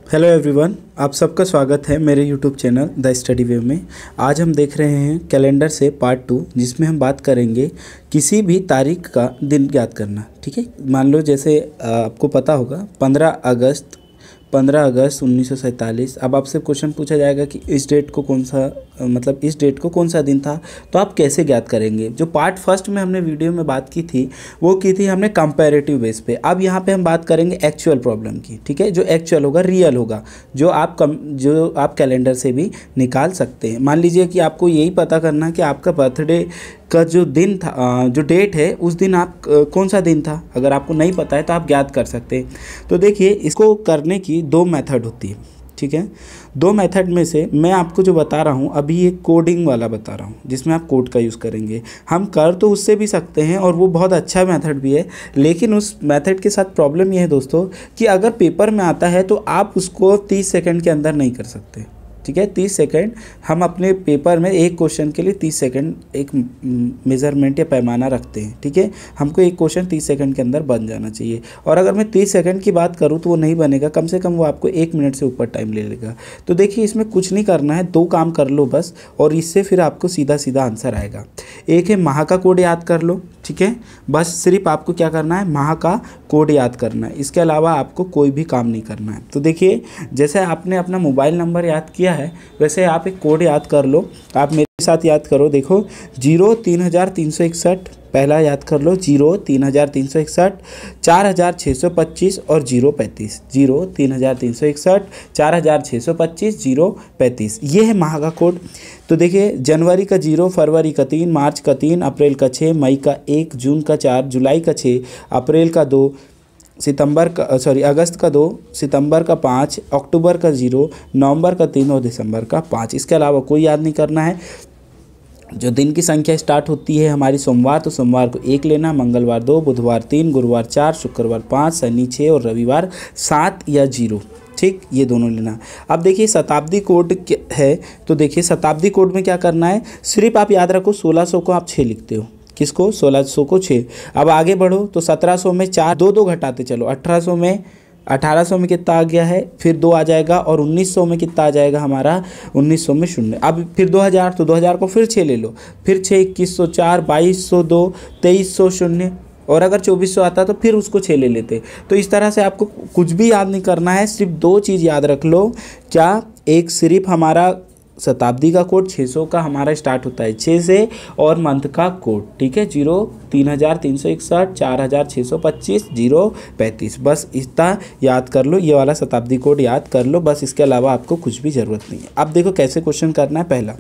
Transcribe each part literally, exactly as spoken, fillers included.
Hello everyone, आप सबका स्वागत है मेरे YouTube channel the study way में। आज हम देख रहे हैं कैलेंडर से पार्ट टू, जिसमें हम बात करेंगे किसी भी तारीख का दिन याद करना। ठीक है, मान लो जैसे आपको पता होगा पंद्रह अगस्त पंद्रह अगस्त उन्नीस सौ सैंतालीस। अब आपसे क्वेश्चन पूछा जाएगा कि इस डेट को कौन सा मतलब इस डेट को कौन सा दिन था, तो आप कैसे ज्ञात करेंगे। जो पार्ट फर्स्ट में हमने वीडियो में बात की थी वो की थी हमने कंपैरेटिव बेस पे। अब यहाँ पे हम बात करेंगे एक्चुअल प्रॉब्लम की। ठीक है, जो एक्चुअल होगा, रियल होगा, जो आप कम जो आप कैलेंडर से भी निकाल सकते हैं। मान लीजिए कि आपको यही पता करना कि आपका बर्थडे का जो दिन था, जो डेट है, उस दिन आप कौन सा दिन था। अगर आपको नहीं पता है तो आप ज्ञात कर सकते हैं। तो देखिए, इसको करने की दो मेथड होती है। ठीक है, दो मेथड में से मैं आपको जो बता रहा हूँ अभी ये कोडिंग वाला बता रहा हूँ, जिसमें आप कोड का यूज़ करेंगे। हम कर तो उससे भी सकते हैं और वो बहुत अच्छा मेथड भी है, लेकिन उस मेथड के साथ प्रॉब्लम ये है दोस्तों कि अगर पेपर में आता है तो आप उसको तीस सेकंड के अंदर नहीं कर सकते। ठीक है, तीस सेकंड हम अपने पेपर में एक क्वेश्चन के लिए तीस सेकंड एक मेज़रमेंट या पैमाना रखते हैं। ठीक है, हमको एक क्वेश्चन तीस सेकंड के अंदर बन जाना चाहिए, और अगर मैं तीस सेकंड की बात करूं तो वो नहीं बनेगा, कम से कम वो आपको एक मिनट से ऊपर टाइम ले लेगा। तो देखिए, इसमें कुछ नहीं करना है, दो काम कर लो बस, और इससे फिर आपको सीधा सीधा आंसर आएगा। एक है माह का कोड याद कर लो। ठीक है, बस सिर्फ आपको क्या करना है, माह का कोड याद करना है, इसके अलावा आपको कोई भी काम नहीं करना है। तो देखिए, जैसे आपने अपना मोबाइल नंबर याद किया है, वैसे आप एक कोड याद कर लो। आप मेरे साथ याद करो। देखो, जीरो तीन हज़ार तीन सौ इकसठ पहला याद कर लो, जीरो तीन हज़ार तीन सौ इकसठ, चार हज़ार छः सौ पच्चीस और जीरो पैंतीस। जीरो तीन हज़ार तीन सौ इकसठ, चार हज़ार छः सौ पच्चीस, जीरो पैंतीस, ये है माह का कोड। तो देखिए, जनवरी का जीरो, फरवरी का तीन, मार्च का तीन, अप्रैल का छः, मई का एक, जून का चार, जुलाई का छः, अप्रैल का दो, सितंबर का सॉरी अगस्त का दो, सितंबर का पाँच, अक्टूबर का जीरो, नवंबर का तीन और दिसंबर का पाँच। इसके अलावा कोई याद नहीं करना है। जो दिन की संख्या स्टार्ट होती है हमारी सोमवार, तो सोमवार को एक लेना, मंगलवार दो, बुधवार तीन, गुरुवार चार, शुक्रवार पाँच, शनि छः और रविवार सात या जीरो। ठीक, ये दोनों लेना। अब देखिए, शताब्दी कोड है, तो देखिए शताब्दी कोड में क्या करना है, सिर्फ आप याद रखो सोलह सौ को आप छः लिखते हो। किसको? सोलह सौ को छः। अब आगे बढ़ो तो सत्रह सौ में चार, दो दो घटाते चलो, अठारह सौ में अठारह सौ में कितना आ गया है, फिर दो आ जाएगा, और उन्नीस सौ में कितना आ जाएगा हमारा, उन्नीस सौ में शून्य। अब फिर दो हज़ार, तो दो हज़ार को फिर छः ले लो, फिर छः, इक्कीस सौ चार, बाईस सौ दो, तेईस सौ शून्य, और अगर चौबीस सौ आता तो फिर उसको छः ले लेते। तो इस तरह से आपको कुछ भी याद नहीं करना है, सिर्फ दो चीज़ याद रख लो। क्या? एक सिर्फ हमारा शताब्दी का कोड छः सौ का हमारा स्टार्ट होता है छः से, और मंथ का कोड। ठीक है, जीरो तीन हज़ार तीन सौ इकसठ, चार हज़ार छः सौ पच्चीस, जीरो पैंतीस, बस इतना याद कर लो। ये वाला शताब्दी कोड याद कर लो बस, इसके अलावा आपको कुछ भी ज़रूरत नहीं है। अब देखो कैसे क्वेश्चन करना है। पहला,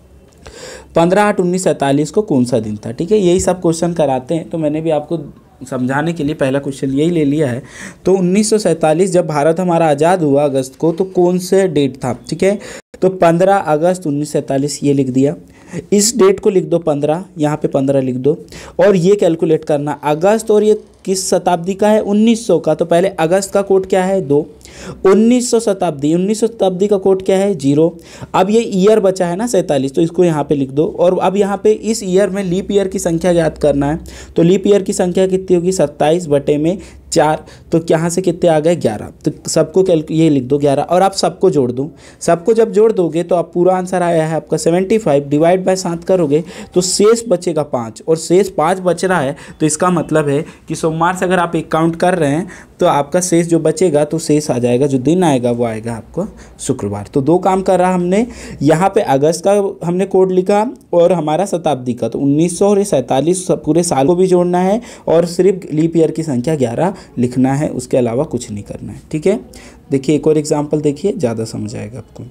पंद्रह आठ उन्नीस सैंतालीस को कौन सा दिन था। ठीक है, यही सब क्वेश्चन कराते हैं, तो मैंने भी आपको समझाने के लिए पहला क्वेश्चन यही ले लिया है। तो उन्नीस सौ सैंतालीस जब भारत हमारा आज़ाद हुआ अगस्त को, तो कौन से डेट था। ठीक है, तो पंद्रह अगस्त उन्नीस सौ सैंतालीस ये लिख दिया। इस डेट को लिख दो पंद्रह, यहाँ पे पंद्रह लिख दो, और ये कैलकुलेट करना अगस्त, और ये किस शताब्दी का है, उन्नीस सौ का। तो पहले अगस्त का कोड क्या है, दो, उन्नीस सौ शताब्दी, उन्नीस सौ शताब्दी का कोड क्या है, जीरो। अब ये ईयर बचा है ना सैंतालीस, तो इसको यहाँ पे लिख दो। और अब यहाँ पे इस ईयर में लीप ईयर की संख्या याद करना है, तो लीप ईयर की संख्या कितनी होगी, सत्ताईस बटे में चार, तो यहाँ से कितने आ गए, ग्यारह। तो सबको कैलकु ये लिख दो ग्यारह, और आप सबको जोड़ दो। सबको जब जोड़ दोगे तो आप पूरा आंसर आया है आपका सेवेंटी फाइव, डिवाइड बाय सात करोगे तो शेष बचेगा पाँच, और शेष पाँच बच रहा है, तो इसका मतलब है कि सोमवार से अगर आप एक काउंट कर रहे हैं तो आपका शेष जो बचेगा, तो शेष आ जाएगा, जो दिन आएगा वो आएगा आपको शुक्रवार। तो दो काम कर रहा हमने, यहाँ पे अगस्त का हमने कोड लिखा और हमारा शताब्दी का, तो उन्नीस सौ और सैंतालीस पूरे साल को भी जोड़ना है, और सिर्फ लीप ईयर की संख्या ग्यारह लिखना है, उसके अलावा कुछ नहीं करना है। ठीक है, देखिए एक और एग्जाम्पल देखिए, ज़्यादा समझ आएगा आपको।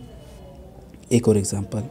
एक और एग्जाम्पल,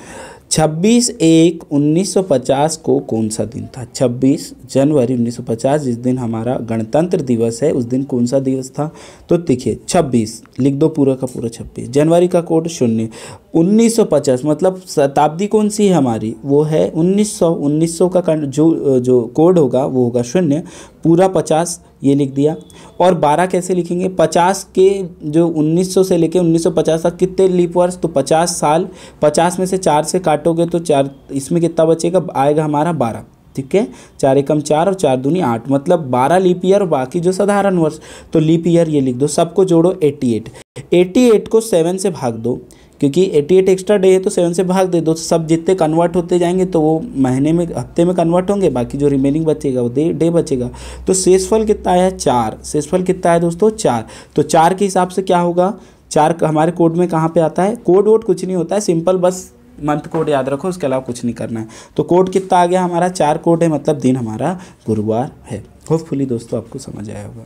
छब्बीस एक उन्नीस सौ पचास को कौन सा दिन था। छब्बीस जनवरी उन्नीस सौ पचास, जिस दिन हमारा गणतंत्र दिवस है, उस दिन कौन सा दिवस था। तो देखिए छब्बीस लिख दो, पूरा का पूरा छब्बीस, जनवरी का कोड शून्य, उन्नीस सौ पचास मतलब शताब्दी कौन सी है हमारी, वो है उन्नीस सौ। उन्नीस सौ का जो जो कोड होगा वो होगा शून्य, पूरा पचास ये लिख दिया। और बारह कैसे लिखेंगे, पचास के जो उन्नीस सौ से लेके उन्नीस सौ पचास तक कितने लीप वर्ष, तो पचास साल, पचास में से चार से काटोगे तो चार, इसमें कितना बचेगा, आएगा हमारा बारह। ठीक है, चार एकम चार और चार दूनी आठ, मतलब बारह लीप ईयर और बाकी जो साधारण वर्ष। तो लीप ईयर ये लिख दो, सबको जोड़ो अट्ठासी। अट्ठासी को सेवन से भाग दो, क्योंकि अट्ठासी एक्स्ट्रा डे है तो सेवन से भाग दे दो, सब जितने कन्वर्ट होते जाएंगे तो वो महीने में हफ्ते में कन्वर्ट होंगे, बाकी जो रिमेनिंग बचेगा वो डे डे बचेगा। तो शेषफल कितना आया, चार। शेषफल कितना है दोस्तों, चार। तो चार के हिसाब से क्या होगा, चार हमारे कोड में कहाँ पे आता है, कोड वोड कुछ नहीं होता है, सिंपल बस मंथ कोड याद रखो, उसके अलावा कुछ नहीं करना है। तो कोड कितना आ गया हमारा, चार कोड है, मतलब दिन हमारा गुरुवार है। होपफुली दोस्तों आपको समझ आया होगा।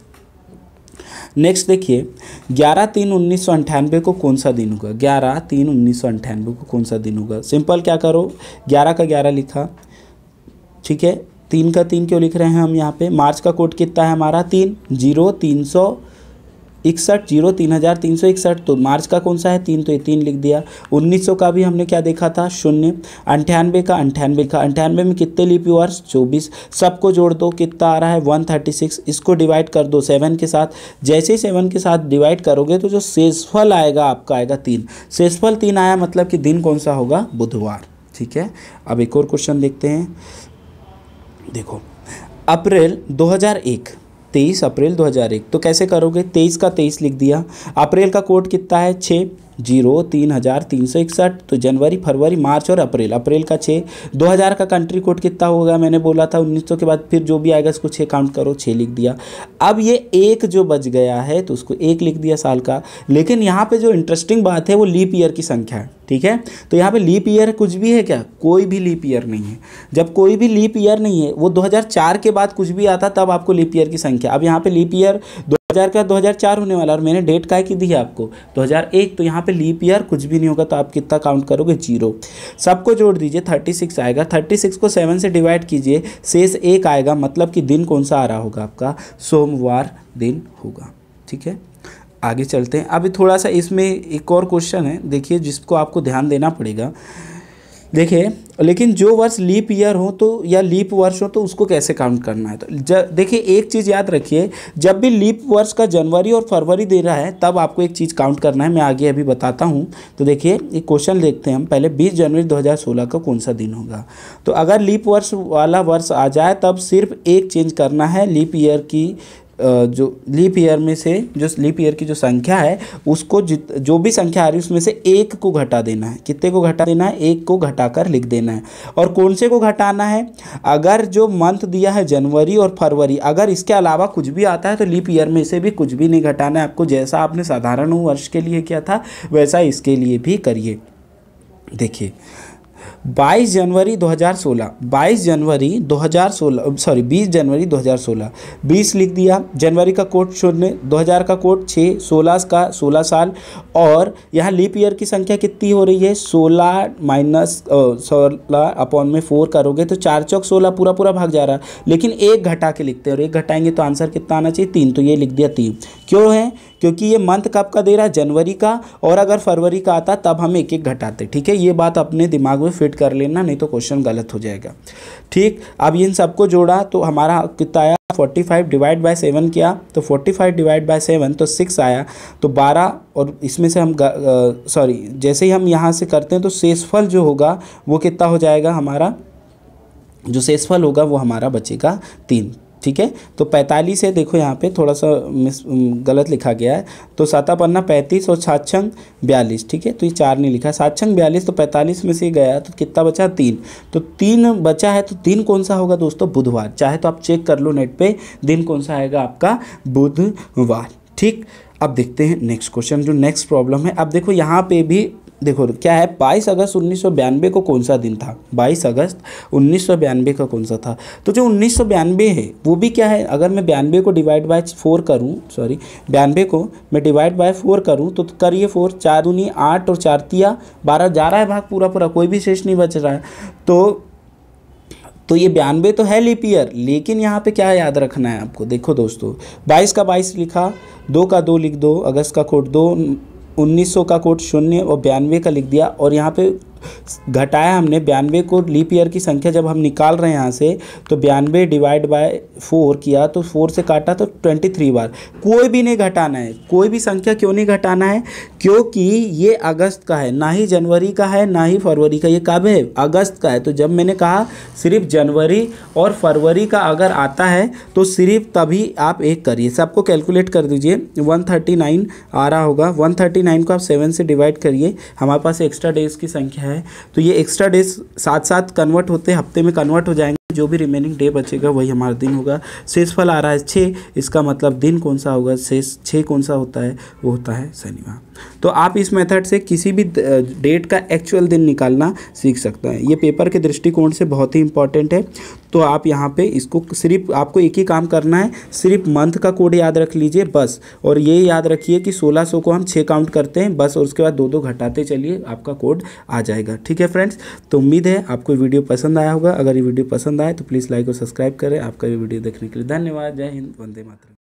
नेक्स्ट देखिए, ग्यारह तीन उन्नीस सौ अंठानवे को कौन सा दिन होगा, ग्यारह तीन उन्नीस सौ अंठानवे को कौन सा दिन होगा। सिंपल क्या करो, ग्यारह का ग्यारह लिखा, ठीक है, तीन का तीन क्यों लिख रहे हैं हम यहाँ पे, मार्च का कोड कितना है हमारा, तीन, जीरो तीन सौ इकसठ, जीरो तीन हज़ार तीन सौ इकसठ, तो मार्च का कौन सा है, तीन, तो ये तीन लिख दिया। उन्नीस सौ का भी हमने क्या देखा था, शून्य। अंठानवे का अंठानवे का अंठानवे में कितने लीप वर्ष, चौबीस। सबको जोड़ दो, कितना आ रहा है, वन थर्टी सिक्स। इसको डिवाइड कर दो सेवन के साथ, जैसे ही सेवन के साथ डिवाइड करोगे तो जो शेषफल आएगा आपका आएगा तीन। शेषफल तीन आया, मतलब कि दिन कौन सा होगा, बुधवार। ठीक है, अब एक और क्वेश्चन देखते हैं। देखो, अप्रैल दो हज़ार एक, तेईस अप्रैल दो हज़ार एक, तो कैसे करोगे, तेईस का तेईस लिख दिया। अप्रैल का कोड कितना है, छः, जीरो तीन हज़ार तीन सौ इकसठ, तो जनवरी फरवरी मार्च और अप्रैल, अप्रैल का छः। दो हज़ार का कंट्री कोड कितना होगा, मैंने बोला था उन्नीस सौ के बाद फिर जो भी आएगा इसको छः काउंट करो, छः लिख दिया। अब ये एक जो बच गया है तो उसको एक लिख दिया साल का। लेकिन यहाँ पे जो इंटरेस्टिंग बात है वो लीप ईयर की संख्या है, ठीक है। तो यहाँ पे लीप ईयर कुछ भी है क्या, कोई भी लीप ईयर नहीं है। जब कोई भी लीप ईयर नहीं है, वो दो हज़ार चार के बाद कुछ भी आता तब आपको लीप ईयर की संख्या। अब यहाँ पे लीप ईयर दो हज़ार का दो हज़ार चार होने वाला, और मैंने डेट काय की दी है आपको दो हज़ार एक, तो यहाँ पे लीप ईयर कुछ भी नहीं होगा, तो आप कितना काउंट करोगे, जीरो। सबको जोड़ दीजिए, छत्तीस आएगा। छत्तीस को सेवन से डिवाइड कीजिए, शेष एक आएगा, मतलब कि दिन कौन सा आ रहा होगा आपका, सोमवार दिन होगा। ठीक है, आगे चलते हैं। अभी थोड़ा सा इसमें एक और क्वेश्चन है, देखिए, जिसको आपको ध्यान देना पड़ेगा। देखिए, लेकिन जो वर्ष लीप ईयर हो तो या लीप वर्ष हो तो उसको कैसे काउंट करना है। तो देखिए, एक चीज़ याद रखिए, जब भी लीप वर्ष का जनवरी और फरवरी दे रहा है तब आपको एक चीज़ काउंट करना है। मैं आगे अभी बताता हूँ। तो देखिए, एक क्वेश्चन देखते हैं हम पहले, बीस जनवरी दो हज़ार सोलह का कौन सा दिन होगा। तो अगर लीप वर्ष वाला वर्ष आ जाए तब सिर्फ एक चेंज करना है, लीप ईयर की जो लीप ईयर में से जो लीप ईयर की जो संख्या है उसको जित जो भी संख्या आ रही है उसमें से एक को घटा देना है। कितने को घटा देना है, एक को घटाकर लिख देना है। और कौन से को घटाना है, अगर जो मंथ दिया है जनवरी और फरवरी, अगर इसके अलावा कुछ भी आता है तो लीप ईयर में से भी कुछ भी नहीं घटाना है आपको। जैसा आपने साधारण वर्ष के लिए किया था वैसा इसके लिए भी करिए। देखिए, बाईस जनवरी दो हज़ार सोलह, बाईस जनवरी दो हज़ार सोलह सॉरी बीस जनवरी दो हज़ार सोलह, बीस लिख दिया। जनवरी का कोड शून्य, दो हज़ार का कोड छः, सोलह का सोलह साल। और यहाँ लीप ईयर की संख्या कितनी हो रही है, सोलह माइनस सोलह अपॉन में फोर करोगे तो चार चौक सोलह, पूरा पूरा भाग जा रहा है। लेकिन एक घटा के लिखते हैं और एक घटाएंगे तो आंसर कितना आना चाहिए, तीन। तो ये लिख दिया तीन। क्यों है, क्योंकि ये मंथ कब का दे रहा है, जनवरी का, और अगर फरवरी का आता तब हम एक एक घटाते। ठीक है, ये बात अपने दिमाग में फिट कर लेना, नहीं तो क्वेश्चन गलत हो जाएगा। ठीक, अब इन सबको जोड़ा तो हमारा कितना आया, पैंतालीस डिवाइड बाय सेवन किया तो पैंतालीस डिवाइड बाय सेवन तो सिक्स आया, तो बारह। और इसमें से हम सॉरी जैसे ही हम यहाँ से करते हैं तो शेषफल जो होगा वो कितना हो जाएगा, हमारा जो शेषफल होगा वो हमारा बचेगा तीन। ठीक है, तो पैंतालीस है, देखो यहाँ पे थोड़ा सा मिस गलत लिखा गया है। तो साता पन्ना पैंतीस और सात छंग बयालीस। ठीक है, तो ये चार नहीं लिखा, सात छंग बयालीस, तो पैंतालीस में से गया तो कितना बचा, तीन। तो तीन बचा है, तो तीन कौन सा होगा दोस्तों, बुधवार। चाहे तो आप चेक कर लो नेट पे, दिन कौन सा आएगा आपका, बुधवार। ठीक, अब देखते हैं नेक्स्ट क्वेश्चन, जो नेक्स्ट प्रॉब्लम है। अब देखो यहाँ पे भी देखो क्या है, बाईस अगस्त उन्नीस सौ बयानवे को कौन सा दिन था, बाईस अगस्त उन्नीस सौ बयानवे का कौन सा था। तो जो उन्नीस सौ बयानवे है वो भी क्या है, अगर मैं बयानवे को डिवाइड बाय फोर करूं, सॉरी बयानवे को मैं डिवाइड बाय फोर करूं तो करिए फोर, चार दूनी आठ और चार तिया बारह, जा रहा है भाग पूरा पूरा, कोई भी शेष नहीं बच रहा है। तो तो ये बयानवे तो है लीप ईयर, लेकिन यहाँ पे क्या याद रखना है आपको। देखो दोस्तों, बाईस का बाईस लिखा, दो का दो लिख दो, अगस्त का कोड दो, उन्नीस सौ का कोड शून्य और बयानवे का लिख दिया। और यहाँ पे घटाया हमने बयानवे को, लीप ईयर की संख्या जब हम निकाल रहे हैं यहाँ से, तो बयानवे डिवाइड बाय फोर किया तो फोर से काटा तो ट्वेंटी थ्री बार। कोई भी नहीं घटाना है, कोई भी संख्या क्यों नहीं घटाना है, क्योंकि ये अगस्त का है, ना ही जनवरी का है ना ही फरवरी का, ये कब है, अगस्त का है। तो जब मैंने कहा सिर्फ जनवरी और फरवरी का अगर आता है तो सिर्फ तभी आप एक करिए। सबको कैलकुलेट कर दीजिए, वन थर्टी नाइन आ रहा होगा। वन थर्टी नाइन को आप सेवन से डिवाइड करिए, हमारे पास एक्स्ट्रा डेज की संख्या है, तो ये एक्स्ट्रा डेज साथ साथ कन्वर्ट होते हफ्ते में कन्वर्ट हो जाएंगे। जो भी रिमेनिंग डे बचेगा वही हमारा दिन होगा। शेषफल आ रहा है छः, इसका मतलब दिन कौन सा होगा, शेष छः कौन सा होता है, वो होता है शनिवार। तो आप इस मेथड से किसी भी डेट का एक्चुअल दिन निकालना सीख सकते हैं। ये पेपर के दृष्टिकोण से बहुत ही इंपॉर्टेंट है। तो आप यहाँ पे इसको सिर्फ आपको एक ही काम करना है, सिर्फ मंथ का कोड याद रख लीजिए बस, और ये याद रखिए कि सोलह सौ को हम छः काउंट करते हैं बस, और उसके बाद दो दो घटाते चलिए, आपका कोड आ जाएगा। ठीक है फ्रेंड्स, तो उम्मीद है आपको वीडियो पसंद आया होगा। अगर ये वीडियो पसंद आए तो प्लीज़ लाइक और सब्सक्राइब करें। आपका ये वीडियो देखने के लिए धन्यवाद। जय हिंद, वंदे मातरम।